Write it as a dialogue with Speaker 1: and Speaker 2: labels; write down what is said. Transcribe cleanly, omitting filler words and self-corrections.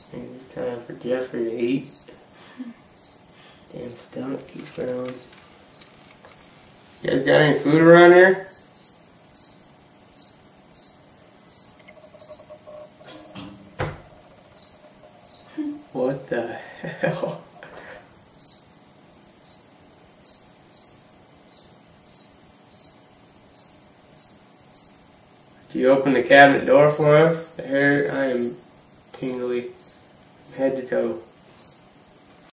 Speaker 1: Maybe it's time for Jeffrey to eat. Damn stomach keeps growling. You guys got any food around here? What the hell? Did you open the cabinet door for us? I am tingly from head to toe.